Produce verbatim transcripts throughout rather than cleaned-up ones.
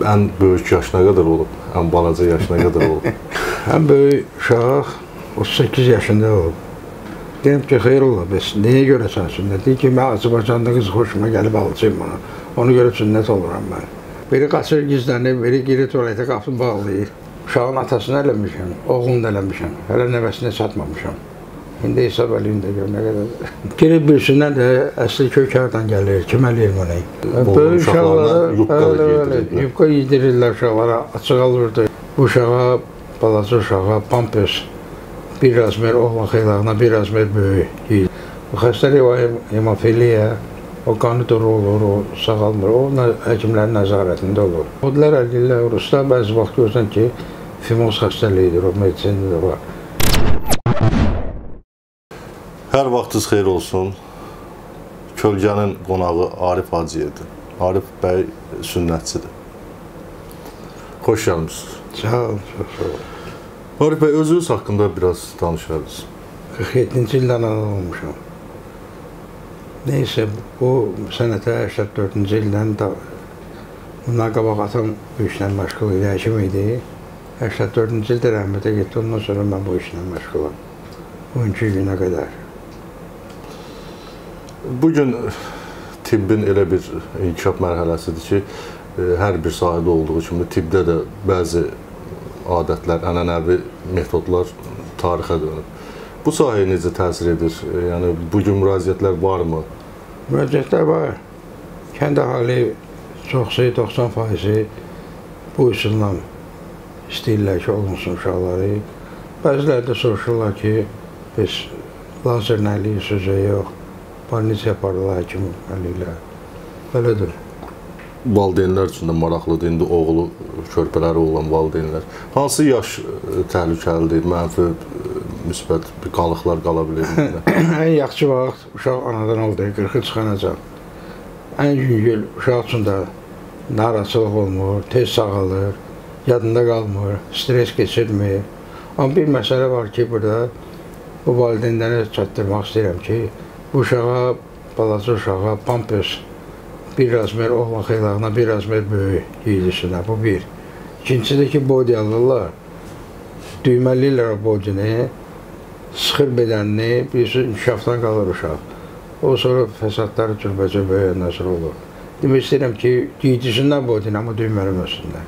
Ən böyük yaş nə qədər olub? Ən balaca yaş nə qədər olub? Ən böyük uşaq otuz səkkiz yaşında olub. Deyim ki, xeyr ola, bəs nəyə görə sən sünnət? Deyim ki, mən Azərbaycanda qız xoşuma gəlib alacağım bana. Ona görə sünnət oluram mən. Biri qaçır gizlənir, biri girir tualetə qapını bağlayır. Uşağın atasını eləmişəm, oğlunu da eləmişəm. Hələ nəvəsinə çatmamışam. İndi hesab eləyin də gör nə qədər. Girib birisindən də əsli kök hərdən gəlir, kim eləyir bunu? Böyük uşaqlara yubka yedirirlər uşaqlara, açıq alırdı. Bu uşağa, balaca uşağa, pampers, bir razmer oğlan xeylağına, bir razmer böyük giyir. Bu xəstəlik var, hemofiliya, o qanı duru olur, o sağalmır, o həkimlərin nəzarətində olur. Odlar əlillər, ruslar bəzi vaxt görürsən ki, fimoz xəstəliyidir, o medisində də var. Hər vaxtınız xeyir olsun. Kölgənin qonağı Arif Hacıyevdir. Arif bəy sünnətçidir. Xoş gəlmişsiniz. Sağ olun, çox sağ olun. Arif bəy, özünüz haqqında biraz danışarız. qırx yeddinci ildən anadan olmuşam. Neyse, bu sənətə səksən dördüncü ildən da bundan qabaq atam bu işlə məşğul idi, həkim idi. səksən dördüncü ildə rəhmətə getdi, ondan sonra mən bu işlə məşğulam. bugünkü günə qədər. Bugün tibbin elə bir inkişaf mərhələsidir ki, hər bir sahədə olduğu kimi tibbdə də bəzi adətlər, ənənəvi metodlar tarixə dönüb. Bu sahəyə necə təsir edir? Yəni, bugün müraciətlər varmı? Müraciətlər var. Kənd əhali çoxsu, doxsan faizi bu üsulla istəyirlər ki, olunsun uşaqları. Bəziləri də soruşurlar ki, biz lazer nəliyi sözə yox, balnis yaparlar həkim əliylə. Belədir. Valideynlər üçün də maraqlıdır, indi oğlu körpələri olan valideynlər. Hansı yaş təhlükəlidir, mənfi, müsbət bir qalıqlar qala bilir? Ən yaxşı vaxt uşaq anadan oldu, qırxı çıxanacaq. Ən yüngül uşaq üçün də narahatçılıq olmur, tez sağalır, yadında qalmır, stres keçirmir. Amma bir məsələ var ki, burada bu valideynlərə çatdırmaq istəyirəm ki, bu uşağa, balaca uşağa pampers, bir razmer oğlan xeylağına, bir razmer böyük giydisinə, bu bir. İkincisi də ki, body alırlar, düyməliyirlər o bodyini, sıxır bədənini, birisi inkişafdan qalır uşaq. O sonra fəsadları cürbəcə böyüyəndən sonra olur. Demək istəyirəm ki, giydisindən bodyini, amma düymələməsinlər.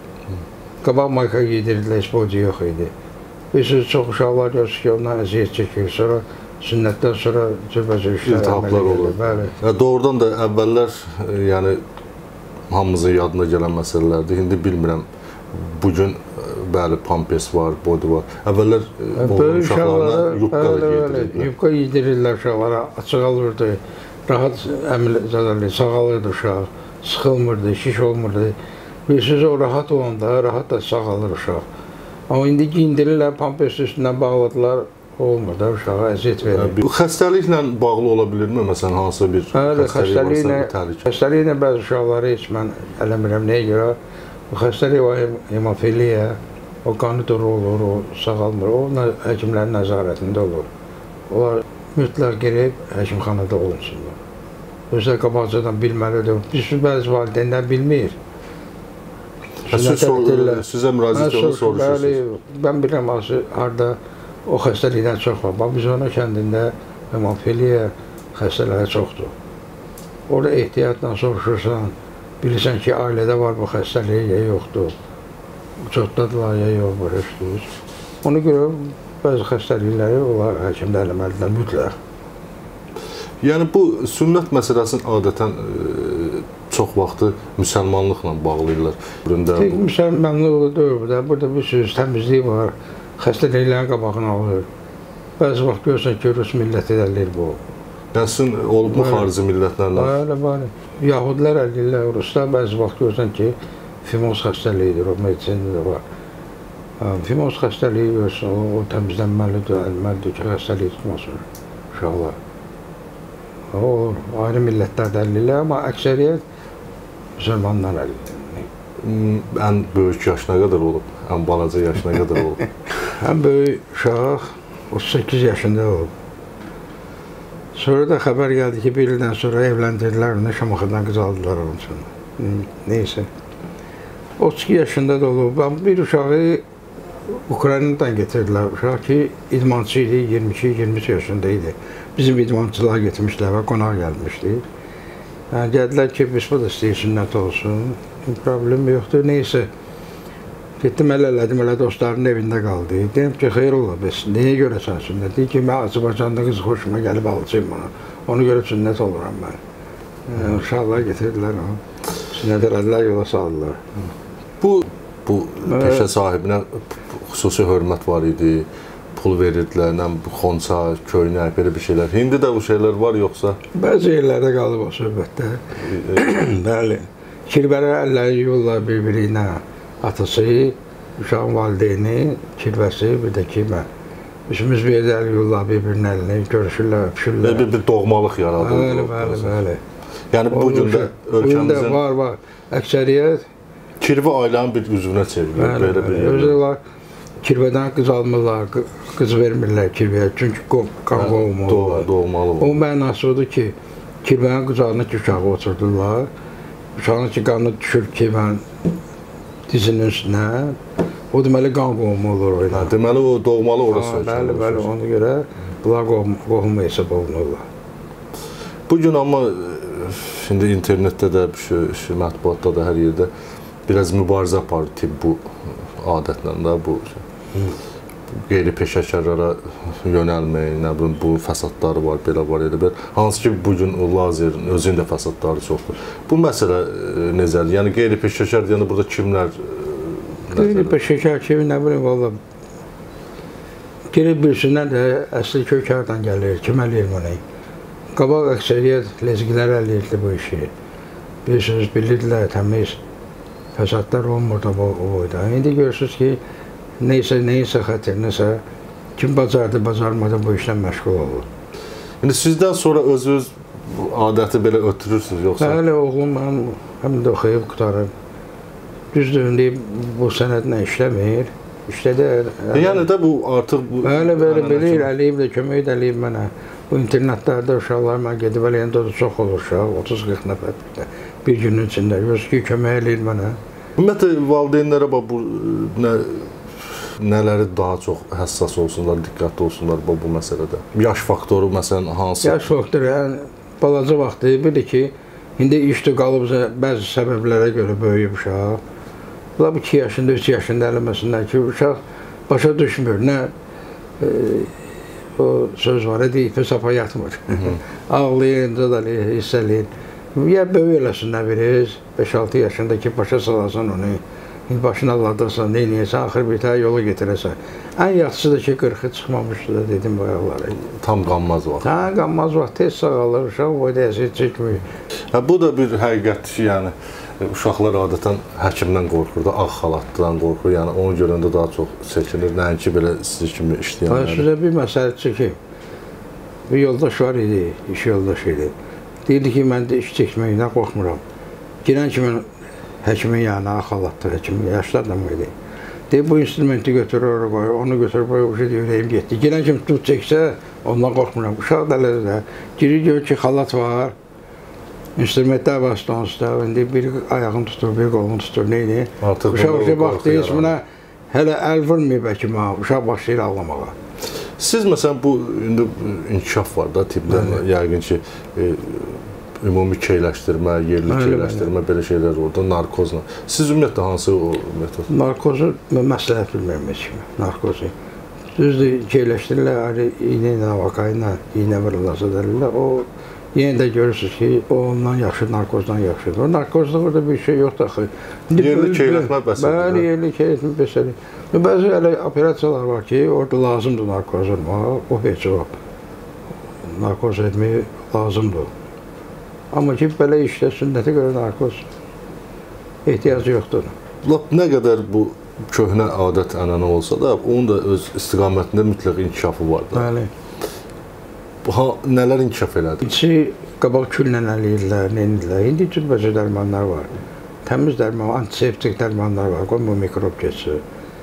Qabaq mayka giydirdilər, heç body yox idi. Birisi çox uşaqlar görürsün ki, ondan əziyyət çəkir, sonra sünnətdən sonra cürbəcə işlər İltihaplar olur. Bəli. Doğrudan da əvvəllər, yəni hamımızın yadına gələn məsələlərdir. İndi bilmirəm, bugün bəli, pampers var, body var. Əvvəllər oğlan uşaqlarına yubka giydirirlər. Yubka giydirirlər uşaqlara, açıq alırdı, rahat əməlli, sağalırdı uşaq, sıxılmırdı, şiş olmurdu. Bilirsiniz, o rahat olanda, rahat da sağalır uşaq. Amma indi giyindirirlər, pampers üstündən bağladılar, olmur da uşağa əziyyət verir. Bu xəstəliklə bağlı ola bilirmi? Məsələn, hansısa bir xəstəlik varsa, təhlükə? Xəstəliklə bəzi uşaqları heç mən eləmirəm. Nəyə görə? Bu xəstəlik var, hemofiliya, o qanı duru olur, o sağalmır, o həkimlərin nəzarətində olur. Onlar mütləq girib həkimxanada olunsunlar. Özlər qabaqcadan bilməlidir. Biz bəzi valideynlər bilmir. Sizə müraciət yolu soruşursunuz. Mən bilirəm, harada o xəstəlikdən çox var. Bax, biz ona kəndində hemofiliya xəstələri çoxdur. Orada ehtiyatla soruşursan, bilirsən ki, ailədə var bu xəstəliyi, ya yoxdur. Çoxdadılar, ya yox, başa. Ona görə bəzi xəstəlikləri onlar həkimdə eləməlidirlər, mütləq. Yəni, bu sünnət məsələsinin adətən çox vaxtı müsəlmanlıqla bağlayırlar. Tek müsəlmanlığı deyil, burada bir söz təmizliyi var. Xəstəliklərin qabağını alır. Bəzi vaxt görürsən ki, Rus milləti əllir bu. Yəni, sizin olubmu xarici millətlərlə? Bəli, bəli. Yahudilər əlirlər, Ruslar bəzi vaxt görürsən ki, fimoz xəstəliyidir, o medisində də var. Fimoz xəstəliyi görürsən, o təmizlənməlidir, əlməlidir ki, xəstəliyi tutmasın uşaqlar. O olur, ayrı millətlərdə əlirlər, amma əksəriyyət müsəlmanlar əlirlər. Ən böyük yaş nə qədər olub? Ən balaca yaş nə qədər olub? Ən böyük uşaq otuz səkkiz yaşında olub. Sonra da xəbər gəldi ki, bir ildən sonra evləndirdilər, onu Şamaxıdan qız aldılar onun üçün. Neysə. otuz iki yaşında da olub. Bir uşağı Ukraynadan getirdilər. Uşaq ki, idmançı idi, iyirmi iki iyirmi üç yaşında idi. Bizim idmançılar getirmişlər və qonaq gəlmişdi. Yəni, gəldilər ki, biz bu da istəyir sünnət olsun. Problem yoxdur. Neysə, getdim, əl elədim, elə dostlarının evində qaldı. Deyim ki, xeyr ola, biz nəyə görə sən sünnət? Deyim ki, mən Azərbaycanda qız xoşuma gəlib alacağım bana. Ona görə sünnət oluram mən. Yəni, uşaqlar getirdilər onu. Sünnət elədilər, yola saldılar. Bu, bu peşə sahibinə xüsusi hörmət var idi, pul verirdilər, bu xonça, köynək, belə bir şeylər. İndi də bu şeylər var, yoxsa? Bəzi yerlərdə qalıb o söhbətdə. Bəli. Kirvələ əlləri yollar bir-biri ilə atası, uşağın valideyni, kirvəsi, bir də ki, mən. Üçümüz bir də əl yollar bir-birinin əlini, görüşürlər, öpüşürlər. Bir, bir doğmalıq yaradıldı. Bəli, bəli, bəli. Yəni bu gün də ölkəmizin... var, var. Əksəriyyət... Kirvə ailənin bir üzvünə çevrilir. Bəli, bəli. Özü var. Kirvədən qız almırlar, qız vermirlər kirvəyə, çünki qan qovumu olurlar. Doğmalı olur. O mənası odur ki, kirvənin qızağını ki, uşağı oturdurlar. Uşağın ki, qanı düşür ki, mən dizinin üstünə. O deməli qan qovumu olur o ilə. Deməli o doğmalı orası ölkəmdir. Bəli, bəli, ona görə bunlar qohumu hesab olunurlar. Bugün amma şimdi internetdə də, mətbuatda da hər yerdə biraz mübarizə aparır tibb bu adətlə də, bu qeyri-peşəkarlara yönəlmək, nə bilim, bu fəsadları var, belə var, elə bir. Hansı ki, bugün o lazerin özünün də fəsadları çoxdur. Bu məsələ necədir? Yəni, qeyri-peşəkar, yəni burada kimlər? Qeyri-peşəkar kimi, nə bilim, valla, geri birisindən də əsli kökardan gəlir, kim ələyir bunu? Qabaq əksəriyyət lezgilər ələyirdi bu işi. Bilirsiniz, bilirdilər, təmiz fəsadlar olmur da bu boyda. İndi görürsünüz ki, neysə, neysə xətirinəsə, kim bacardı, bacarmadı bu işlə məşğul olur. İndi sizdən sonra özünüz adəti belə ötürürsünüz, yoxsa? Bəli, oğlum mən həm də oxuyub qutarım. Düzdür, indi bu sənədlə işləmir. İşlədə... Yəni də bu artıq... Bəli, bəli, bilir, əliyib də, kömək də əliyib mənə. Bu internetlərdə uşaqlar mən gedib əliyəndə də çox olur uşaq, otuz qırx nəfər bir günün içində. Yoxsa ki, kömək eləyir mənə. Ümumiyyətlə, valideynlərə bu nələri daha çox həssas olsunlar, diqqətli olsunlar bu məsələdə? Yaş faktoru, məsələn, hansı? Yaş faktoru, yəni, balaca vaxtı, bilir ki, indi işdə qalıbsa bəzi səbəblərə görə böyüyüb uşaq. Bunlar iki yaşında, üç yaşında eləməsinlər ki, uşaq başa düşmür, nə o söz var, edə ipə sapa yatmır. Ağlayın, zadalıyın, hissələyin. Ya böyük eləsinlər biriz, beş altı yaşında ki, başa salasan onu, başına alladırsan, neynəyəsən, axır bir tə yola getirəsən. Ən yaxşısı da ki, qırxı çıxmamışdı da dedim bayaqları. Tam qanmaz vaxt. Hə, qanmaz vaxt, tez sağalır, uşaq boyda əziyyət çəkmir. Bu da bir həqiqətdir ki, yəni, uşaqlar adətən həkimdən qorxur da, ağ xalatdan qorxur, yəni onu görəndə daha çox çəkilir, nəinki belə siz kimi işləyənləri. Sizə bir məsələ çəkeyim. Bir yoldaş var idi, iş yoldaş idi. Deyirdi ki, mən də iş çəkməkdən qorxmuram. Girən kimi həkimin yanına, ağ xalatlı həkimin, yaşlı adam idi. Deyir, bu instrumenti götürür, onu götürür, bu şey ürəyim getdi. Girən kimi tut çəksə, ondan qorxmuram. Uşaq da elədir də. Girir, gör ki, xalat var. İnstrumentlər var stonsda, indi bir ayağını tutur, bir qolunu tutur, neydi? Uşaq uşaq baxdıyız, buna hələ əl vurmayıb həkim, uşaq başlayır ağlamağa. Siz məsələn, bu indi inkişaf var da tibbdə, yəqin ki, ümumi keyləşdirmə, yerli keyləşdirmə, belə şeylər orada, narkozla. Siz ümumiyyətlə hansı o metod? Narkozu məsləhət bilmirəm heç kimi, narkozu. Düzdür, keyləşdirirlər, iynə ilə, vaka ilə, iynə vırılasa dəlirlər, o yenə də görürsünüz ki, o ondan yaxşı, narkozdan yaxşıdır. O narkozda orada bir şey yoxdur axı. Yerli keyləşmə bəsədir. Bəli, yerli keyləşmə bəsədir. Bəzi elə operasiyalar var ki, orada lazımdır narkoz olmaq, o heç o. Narkoz etmək lazımdır. Amma ki, belə işdə sünnətə görə narkoz ehtiyacı yoxdur. Lap nə qədər bu köhnə adət ənənə olsa da, onun da öz istiqamətində mütləq inkişafı var da. Bəli. Nələr inkişaf elədi? İçi qabaq küllə ələyirlər, neyindirlər. İndi cürbəcə dərmanlar var. Təmiz dərman, antiseptik dərmanlar var, qoyma mikrob keçir.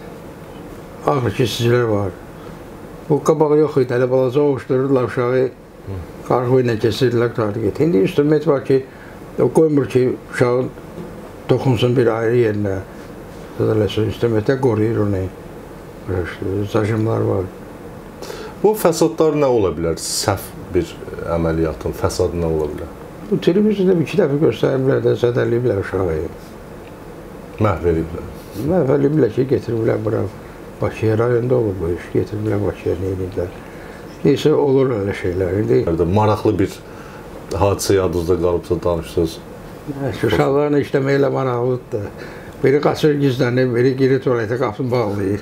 Ağrı kesicilər var. Bu qabaq yox idi, elə balaca oğuşdururlar uşağı, qarğı ilə kesirdilər, qarı getir. İndi instrument var ki, qoymur ki, uşağın toxunsun bir ayrı yerinə. İsteməkdə qoruyur onu. Zaşımlar var. Bu fəsadlar nə ola bilər? Səhv bir əməliyyatın fəsadı nə ola bilər? Bu televiziyada iki dəfə göstəriblər də, zədəliyiblər uşağı. Məhv ediblər. Məhv ediblər ki, getiriblər bura. Bakıya rayonda olub bu iş, getiriblər Bakıya, nə ediblər. Neysə, olur öyle şeylər. İndi maraqlı bir hadisə yadınızda qalıbsa danışsınız. Uşaqlarla işləməklə maraqlıdır. Biri qaçır gizlənir, biri girir tualetə qapını bağlayır.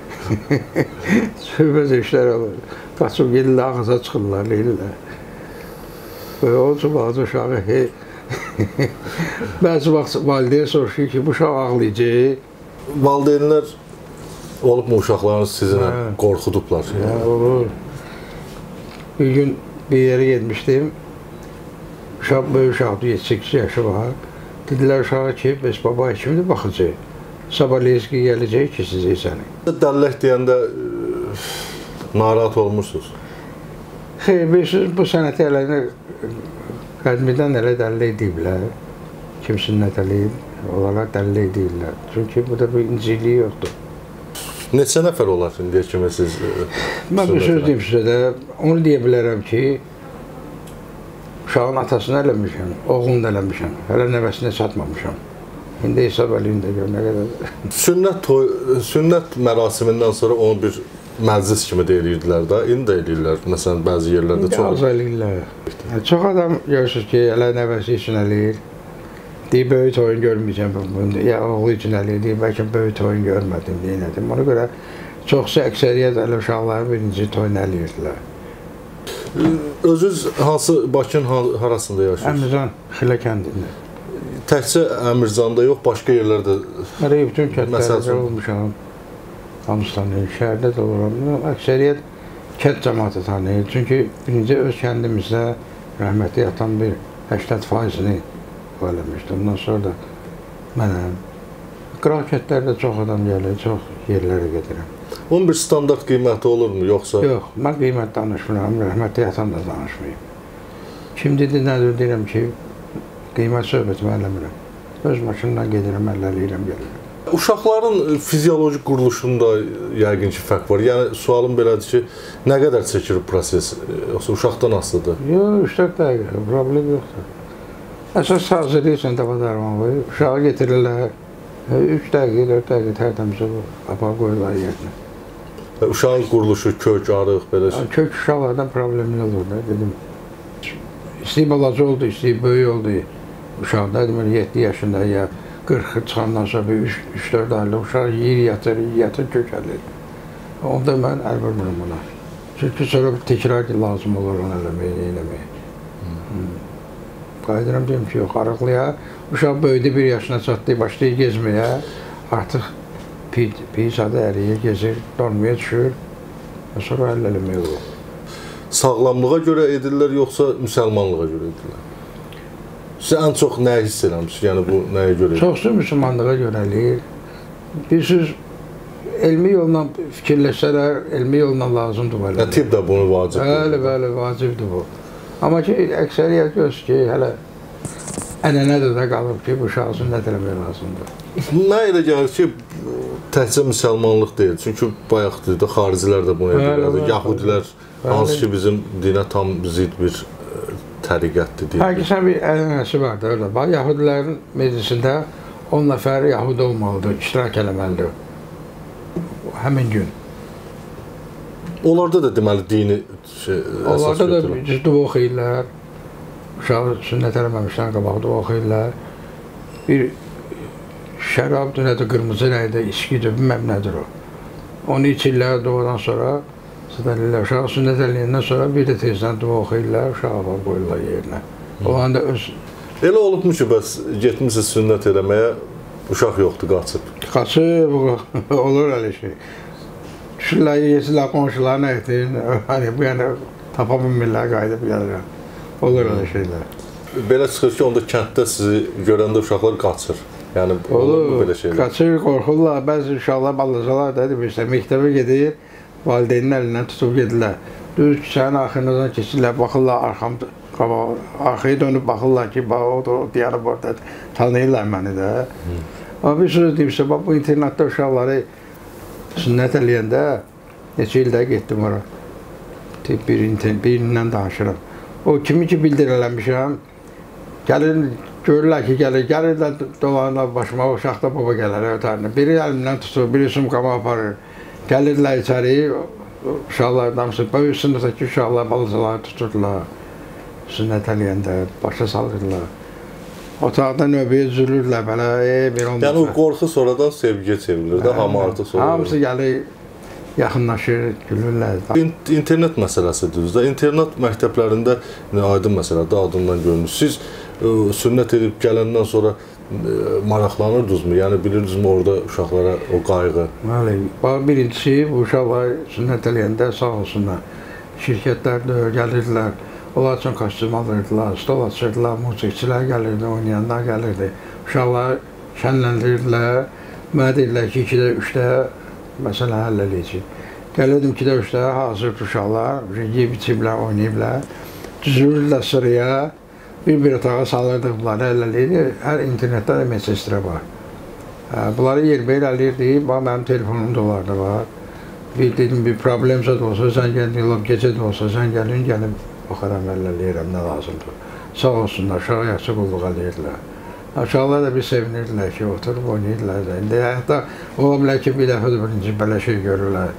Söhbəz işlər olur. Qaçıb gedirlər, ağaza çıxırlar, neyirlər. Böyle o üçün bazı uşağı bəzi vaxt valideyn soruşur ki, bu uşaq ağlayacaq. Valideynlər olub mu uşaqlarınız sizinlə qorxudublar? Ya, olur. Bir gün bir yere gitmiştim. Uşaq, böyük uşaqdır, yeddi səkkiz yaşı var. Dedilər uşağa ki, biz baba kimdir baxacaq. Sabahleyiz ki, gələcək ki, sizə səni. Dəllək deyəndə narahat olmuşsunuz? Xeyr, bilirsiniz, bu sənəti eləyini qədmidən elə dəllək deyiblər. Kim sünnət eləyib, onlara dəllək deyirlər. Çünki burada bir inciliyi yoxdur. Neçə nəfər olar indiyə kimi siz? Mən bir söz deyim sizə də, onu deyə bilərəm ki, uşağın atasını eləmişəm, oğlunu da eləmişəm, hələ nəvəsinə çatmamışam. İndi hesab eləyim də gör, nə qədər. Sünnət, toy, sünnət mərasimindən sonra onu bir məclis kimi də eləyirdilər də, indi də eləyirlər. Məsələn, bəzi yerlərdə indi çox... az eləyirlər. Çox adam görürsünüz ki, hələ nəvəsi üçün eləyir. Deyir, böyük oyun görməyəcəm bunu, ya oğlu üçün eləyir, deyir, bəlkə böyük oyun görmədim, deyinədim. Ona görə çoxsa əksəriyyət elə uşaqları birinci toyun eləyirdilər. Özünüz hansı, Bakının harasında yaşıyorsunuz? Əmircan, Xilə kəndində. Təkcə Əmirzanda yox, başqa yerlərdə... Hələ bütün kətlərdə olmuşam. Hamısı tanıyır, şəhərdə də oluram. Əksəriyyət kənd cəmatı tanıyır. Çünki birinci öz kəndimizdə rəhmətli yatan bir səksən faizini eləmişdi. Ondan sonra da mənəm. Qıral kətlərdə çox adam gəlir, çox yerlərə gedirəm. Onun bir standart qiyməti olurmu, yoxsa? Yox, mən qiymət danışmıram, rəhmətli yatan da danışmayayım. Kim dedi, nədir deyirəm ki, qiymət söhbətimi eləmirəm. Öz maşınla gedirəm, ələliyirəm, gəlirəm. Uşaqların fizioloji quruluşunda yəqin ki, fərq var. Yəni, sualım belədir ki, nə qədər çəkir proses, yoxsa uşaqdan asılıdır? Yox, üç dörd dəqiqə, problem yoxdur. Əsas hazırlayırsan da badarmanı, uşağı getirirlər, üç dəqiqə, dörd dəqiqə tərtəmizə apar qoyurlar yerinə. Uşağın quruluşu, kök, arıq, belə şey? Kök uşaqlardan problemi olur da, dedim. İstəyib balaca oldu, istəyib böyük oldu. Uşaqda, dedim, yeddi yaşında ya qırxı çıxandan sonra bir üç dörd aylıq uşaq yiyir, yatır, yatır, kökəlir. Onda mən əl vermirəm ona. Çünki sonra təkrar lazım olur onu eləməyə, eləməyə. Qayıdıram, deyim ki, yox, arıqlıya, uşaq böyüdü, bir yaşına çatdı, başlayır gezməyə, artıq piyisada əriyir, gezir, donmaya düşür, sonra əl eləməyə olur. Sağlamlığa görə edirlər, yoxsa müsəlmanlığa görə edirlər? Siz ən çox nəyə hiss eləmişsiniz, yəni bu nəyə görə edirlər? Çoxsu müsəlmanlığa görə eləyir. Bilirsiniz, elmi yolla fikirləşsələr, elmi yolla lazımdır bu eləmək. Tibb də bunu vacibdir. Bəli, bəli, vacibdir bu. Amma ki, əksəriyyət göz ki, hələ ənənədə də qalıb ki, bu uşaq sünnət eləmək lazımdır. Mənə elə gəlir ki, təkcə müsəlmanlıq deyil. Çünki bayaq deyildi, xaricilər də bunu edirlər. Yahudilər, hansı ki, bizim dinə tam zid bir təriqətdir deyil. Həqiqətən bir ənənəsi var da, orada. Yahudilərin meclisində on nəfər Yahudi olmalıdır, iştirak eləməlidir. Həmin gün. Onlarda da deməli dini şey, əsas Onlarda da cüzdü oxuyurlar. Uşağı sünnət eləməmişdən qabaqda oxuyurlar. Bir şərabdır, nədir, qırmızı rəydə, içkidir, bilməm nədir o. Onu içirlər doğadan sonra, sadəlirlər, uşağı sünnət eləyəndən sonra bir də tezdən dua oxuyurlar, uşağı var qoyurlar yerinə. O anda öz... Elə olubmu ki, bəs getmişsiniz sünnət eləməyə, uşaq yoxdur, qaçıb? Qaçıb, olur elə şey. Düşürlər, yesinlər, qonşularına etdin, hani bu yana tapa bilmirlər, qayıdıb gəlirəm. Olur elə şeylər. Belə çıxır ki, onda kənddə sizi görəndə uşaqlar qaçır. Yəni, olur mu belə şeylər? Qaçır, qorxurlar. Bəzi uşaqlar, balacalar da demişlər, məktəbə gedir, valideynin əlindən tutub gedirlər. Düz küçənin axırından keçirlər, baxırlar, arxam, arxaya dönüb baxırlar ki, o da o diyarı orada tanıyırlar məni də. Amma bir söz deyirsə, bax, bu internatda uşaqları sünnət eləyəndə neçə ildə getdim ora. Bir, birindən danışıram. O kimi ki bildirələmişəm, gəlir, görürlər ki, gəlir, gəlirlər dolanlar başıma, o uşaqda baba gələr ötərinə. Biri əlimdən tutur, biri sumkama aparır. Gəlirlər içəri, uşaqlar damısı, böyük sınıftaki uşaqlar, balacaları tuturdular. Sünnət eləyəndə, başa salırdılar. Otaqda növbəyə üzülürlər belə, ey, bir olmasa. Yəni o qorxu sonradan sevgiyə çevrilir də, hamı artıq sonra. Hamısı gəlir, yaxınlaşır, gülürlər. İnternet məsələsidir də. İnternet məktəblərində aydın məsələdir, adından görünür. Siz sünnət edib gələndən sonra maraqlanırdınızmı? Yəni bilirdinizmi orada uşaqlara o qayğı? Bəli. Birincisi, bu uşaqlar sünnət eləyəndə sağ olsunlar. Şirkətlərdə gəlirdilər. Onlar üçün kostyum alırdılar, stol açırdılar, musiqiçilər gəlirdi, oynayanlar gəlirdi. Uşaqlar şənləndirirdilər. Mənə deyirlər ki, ikidə, üçdə məsələ həll eləyəcək. Gəlirdim ikidə, üçdə hazır uşaqlar, yeyib içiblər, oynayıblar. Düzülürlər sıraya, bir-bir otağa salırdıq bunları, həll eləyirdi. Hər internetdə də mesajlara var. Bunları yerbəyer eləyirdi, bax, mənim telefonum da onlarda var. Bir dedim, bir problemsə də olsa, sən gəldin, gecə də olsa, sən gəlin, gəlin. Baxaram, əlləlləyirəm, nə lazımdır. Sağ olsunlar, uşağı yaxşı qulluq eləyirlər. Uşaqlar da bir sevinirdilər ki, oturub oynayırlar. İndi hətta ola bilər ki, bir dəfə də birinci belə şey görürlər.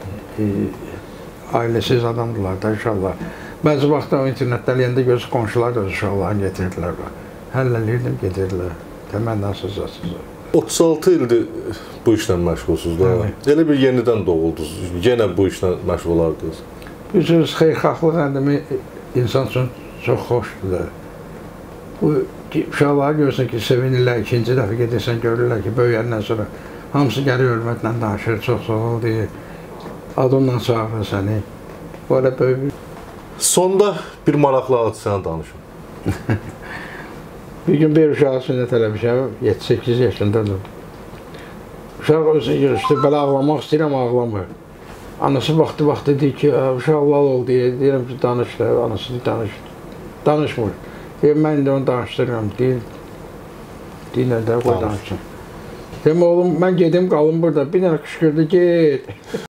Ailəsiz adamdırlar da uşaqlar. Bəzi vaxtda o internetdə eləyəndə göz qonşular da öz uşaqlarını getirdilər. Həll eləyirdim, gedirdilər. Təmənnasız zasız. otuz altı ildir bu işlə məşğulsuz da. Elə bir yenidən doğuldunuz, yenə bu işlə məşğul olardınız. Bilirsiniz, xeyirxahlıq əndimi insan üçün çox xoşdur da. Bu uşaqları görürsən ki, sevinirlər, ikinci dəfə gedirsən, görürlər ki, böyüyəndən sonra hamısı gəlir hörmətlə danışır, çox sağ ol deyir, adımla çağırır səni. Böyle böyük bir... Sonda bir maraqlı hadisəni danışın. Bir gün bir uşağı sünnət eləmişəm, yeddi səkkiz yaşındadır. Uşaq özü yığışdı, belə ağlamaq istəyirəm, ağlamır. Anası baxdı, baxdı, deyir ki, uşaq lal ol deyə, deyirəm ki, danış da, anası deyir, danış. Danışmır. Deyir, mən də onu danışdırıram, deyir, deyir, nədə, qoy danışsın. Deyim, oğlum, mən gedim, qalım burada, bir dənə qışqırdı, get.